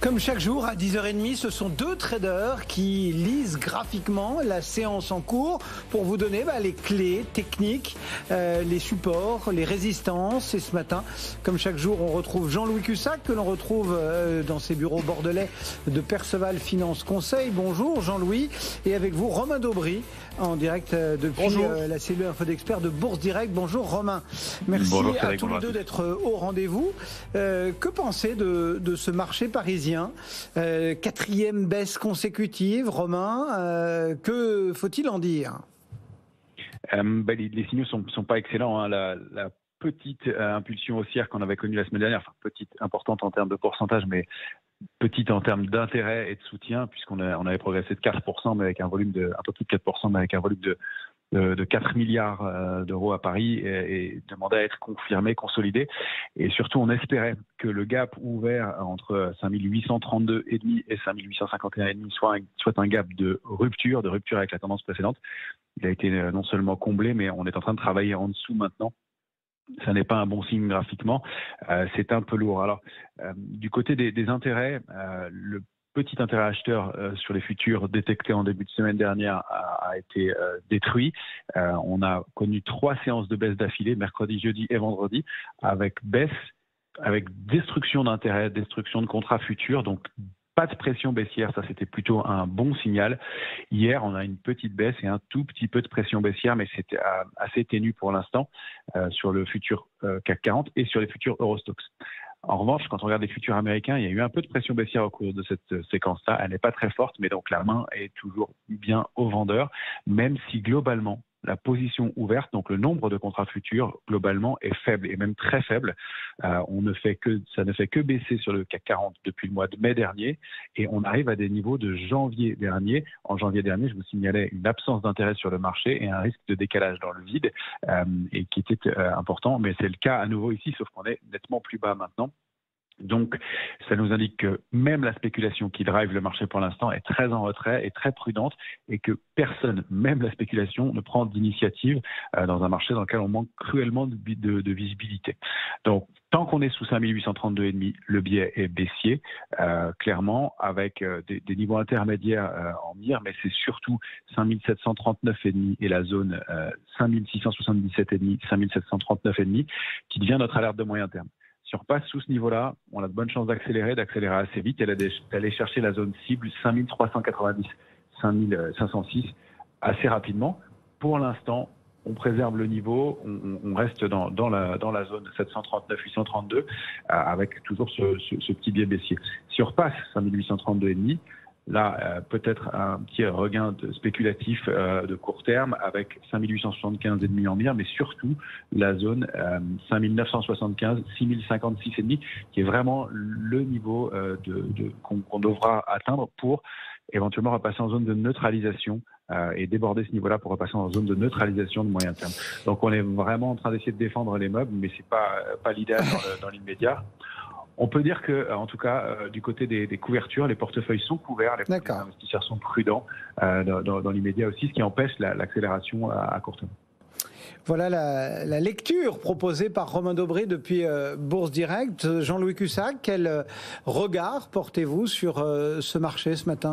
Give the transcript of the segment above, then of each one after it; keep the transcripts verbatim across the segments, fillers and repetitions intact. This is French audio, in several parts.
Comme chaque jour, à dix heures trente, ce sont deux traders qui lisent graphiquement la séance en cours pour vous donner bah, les clés techniques, euh, les supports, les résistances. Et ce matin, comme chaque jour, on retrouve Jean-Louis Cussac, que l'on retrouve euh, dans ses bureaux bordelais de Perceval Finance Conseil. Bonjour Jean-Louis. Et avec vous, Romain Daubry, en direct euh, depuis euh, la cellule Info d'Experts de Bourse Direct. Bonjour Romain. Merci Bonjour, à tous les deux d'être au rendez-vous. Euh, que pensez de, de ce marché parisien ? Euh, quatrième baisse consécutive, Romain, euh, que faut-il en dire ? euh, bah, les, les signaux sont, sont pas excellents. Hein. La, la petite euh, impulsion haussière qu'on avait connue la semaine dernière, enfin petite, importante en termes de pourcentage, mais petite en termes d'intérêt et de soutien, puisqu'on a, on avait progressé de quatre pour cent, mais avec un volume de un peu plus de quatre pour cent, mais avec un volume de de quatre milliards d'euros à Paris et, et demandait à être confirmé, consolidé. Et surtout, on espérait que le gap ouvert entre cinq mille huit cent trente-deux virgule cinq et cinq mille huit cent cinquante et un virgule cinq soit un, soit un gap de rupture, de rupture avec la tendance précédente. Il a été non seulement comblé, mais on est en train de travailler en dessous maintenant. Ça n'est pas un bon signe graphiquement. Euh, c'est un peu lourd. Alors, euh, du côté des, des intérêts, euh, le petit intérêt acheteur euh, sur les futurs détecté en début de semaine dernière a, a été euh, détruit. Euh, on a connu trois séances de baisse d'affilée, mercredi, jeudi et vendredi, avec baisse, avec destruction d'intérêt, destruction de contrats futurs, donc pas de pression baissière, ça c'était plutôt un bon signal. Hier, on a une petite baisse et un tout petit peu de pression baissière, mais c'était assez ténu pour l'instant euh, sur le futur euh, C A C quarante et sur les futurs Eurostoxx. En revanche, quand on regarde les futurs américains, il y a eu un peu de pression baissière au cours de cette séquence-là. Elle n'est pas très forte, mais donc la main est toujours bien au vendeur, même si globalement, la position ouverte, donc le nombre de contrats futurs, globalement, est faible et même très faible. Euh, on ne fait que, ça ne fait que baisser sur le C A C quarante depuis le mois de mai dernier et on arrive à des niveaux de janvier dernier. En janvier dernier, je vous signalais une absence d'intérêt sur le marché et un risque de décalage dans le vide euh, et qui était euh, important, mais c'est le cas à nouveau ici, sauf qu'on est nettement plus bas maintenant. Donc, ça nous indique que même la spéculation qui drive le marché pour l'instant est très en retrait et très prudente et que personne, même la spéculation, ne prend d'initiative euh, dans un marché dans lequel on manque cruellement de, de, de visibilité. Donc, tant qu'on est sous cinq mille huit cent trente-deux virgule cinq, le biais est baissier, euh, clairement, avec euh, des, des niveaux intermédiaires euh, en mire, mais c'est surtout cinq mille sept cent trente-neuf virgule cinq et la zone euh, cinq mille six cent soixante-dix-sept virgule cinq, cinq mille sept cent trente-neuf virgule cinq qui devient notre alerte de moyen terme. Si on repasse sous ce niveau-là, on a de bonnes chances d'accélérer, d'accélérer assez vite et d'aller chercher la zone cible cinq mille trois cent quatre-vingt-dix, cinq mille cinq cent six assez rapidement. Pour l'instant, on préserve le niveau, on, on reste dans, dans, la, dans la zone sept cent trente-neuf huit cent trente-deux euh, avec toujours ce, ce, ce petit biais baissier. Si on repasse cinq mille huit cent trente-deux virgule cinq, là, euh, peut-être un petit regain de spéculatif euh, de court terme avec cinq mille huit cent soixante-quinze virgule cinq en mire, mais surtout la zone euh, cinq mille neuf cent soixante-quinze, six mille cinquante-six virgule cinq, qui est vraiment le niveau euh, de, de, qu'on, qu'on devra atteindre pour éventuellement repasser en zone de neutralisation euh, et déborder ce niveau-là pour repasser en zone de neutralisation de moyen terme. Donc on est vraiment en train d'essayer de défendre les meubles, mais c'est pas, pas l'idéal dans, le, dans l'immédiat. On peut dire que, en tout cas, euh, du côté des, des couvertures, les portefeuilles sont couverts, les, les investisseurs sont prudents euh, dans, dans, dans l'immédiat aussi, ce qui empêche la, l'accélération à, à court terme. Voilà la, la lecture proposée par Romain Daubry depuis euh, Bourse Direct. Jean-Louis Cussac, quel euh, regard portez-vous sur euh, ce marché ce matin ?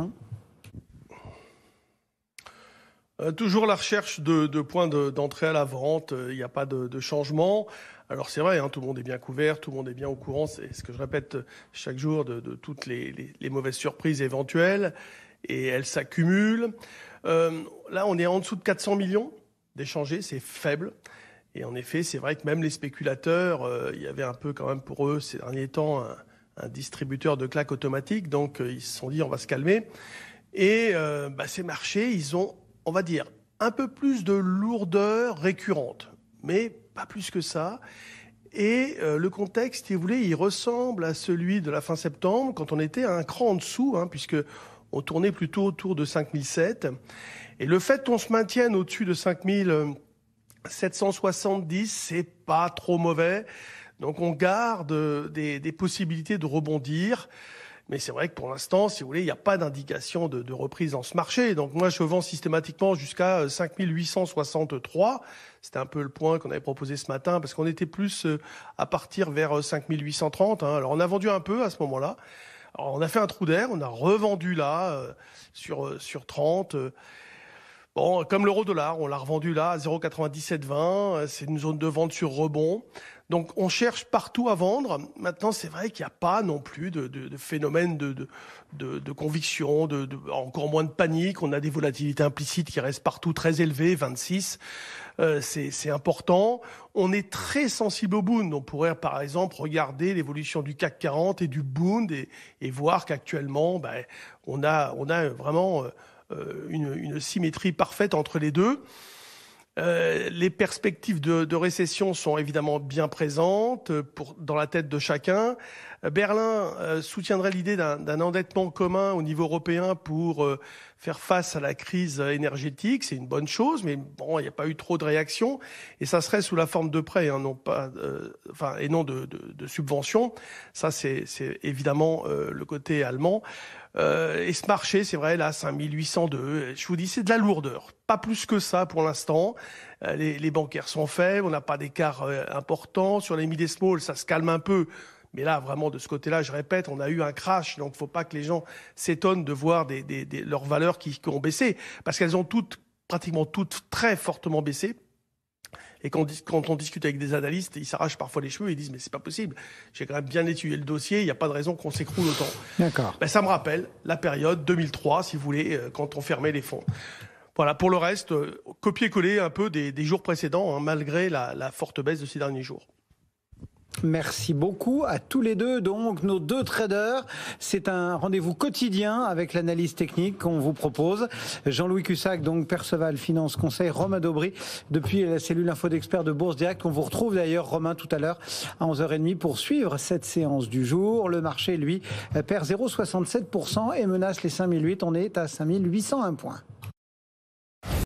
Euh, toujours la recherche de, de points de, d'entrée à la vente, il n'y a pas de, de changement. Alors c'est vrai, hein, tout le monde est bien couvert, tout le monde est bien au courant, c'est ce que je répète chaque jour, de, de toutes les, les, les mauvaises surprises éventuelles, et elles s'accumulent. Euh, là, on est en dessous de quatre cents millions d'échangés, c'est faible. Et en effet, c'est vrai que même les spéculateurs, euh, il y avait un peu quand même pour eux ces derniers temps un, un distributeur de claques automatique, donc euh, ils se sont dit on va se calmer. Et euh, bah, ces marchés, ils ont, on va dire, un peu plus de lourdeur récurrente, mais pas plus que ça. Et euh, le contexte, si vous voulez, il ressemble à celui de la fin septembre, quand on était à un cran en dessous, hein, puisque on tournait plutôt autour de cinq mille sept. Et le fait qu'on se maintienne au-dessus de cinq mille sept cent soixante-dix, c'est pas trop mauvais. Donc on garde des, des possibilités de rebondir. Mais c'est vrai que pour l'instant, si vous voulez, il n'y a pas d'indication de, de reprise dans ce marché. Donc moi, je vends systématiquement jusqu'à cinq mille huit cent soixante-trois. C'était un peu le point qu'on avait proposé ce matin, parce qu'on était plus à partir vers cinq mille huit cent trente. Hein. Alors on a vendu un peu à ce moment-là. Alors, on a fait un trou d'air, on a revendu là, euh, sur, euh, sur trente. Euh, bon, comme l'euro-dollar, on l'a revendu là à zéro virgule quatre-vingt-dix-sept vingt. Euh, c'est une zone de vente sur rebond. Donc, on cherche partout à vendre. Maintenant, c'est vrai qu'il n'y a pas non plus de, de, de phénomène de, de, de, de conviction, de, de, encore moins de panique. On a des volatilités implicites qui restent partout très élevées, vingt-six. Euh, c'est, c'est important. On est très sensible au Bund. On pourrait, par exemple, regarder l'évolution du C A C quarante et du Bund et, et voir qu'actuellement, ben, on a, on a vraiment euh, une, une symétrie parfaite entre les deux. Euh, les perspectives de, de récession sont évidemment bien présentes pour, dans la tête de chacun. Berlin euh, soutiendrait l'idée d'un, d'un endettement commun au niveau européen pour euh, faire face à la crise énergétique. C'est une bonne chose, mais bon, il n'y a pas eu trop de réaction. Et ça serait sous la forme de prêts, hein, non pas, euh, enfin, et non de, de, de subventions. Ça, c'est, c'est évidemment euh, le côté allemand. Euh, et ce marché, c'est vrai, là, cinq mille huit cent deux, je vous dis, c'est de la lourdeur. Pas plus que ça pour l'instant. Euh, les, les bancaires sont faibles, on n'a pas d'écart euh, important. Sur les mid et small, ça se calme un peu. Mais là, vraiment, de ce côté-là, je répète, on a eu un crash. Donc, il ne faut pas que les gens s'étonnent de voir des, des, des, leurs valeurs qui, qui ont baissé. Parce qu'elles ont toutes, pratiquement toutes, très fortement baissé. Et quand, quand on discute avec des analystes, ils s'arrachent parfois les cheveux et ils disent « mais c'est pas possible, j'ai quand même bien étudié le dossier, il n'y a pas de raison qu'on s'écroule autant ». D'accord. Ben, ça me rappelle la période deux mille trois, si vous voulez, quand on fermait les fonds. Voilà, pour le reste, copier-coller un peu des, des jours précédents, hein, malgré la, la forte baisse de ces derniers jours. Merci beaucoup à tous les deux, donc nos deux traders. C'est un rendez-vous quotidien avec l'analyse technique qu'on vous propose. Jean-Louis Cussac, donc Perceval Finance Conseil, Romain Daubry, depuis la cellule Info d'Experts de Bourse Direct. On vous retrouve d'ailleurs, Romain, tout à l'heure à onze heures trente pour suivre cette séance du jour. Le marché, lui, perd zéro virgule soixante-sept pour cent et menace les cinq mille huit. On est à cinq mille huit cent un points.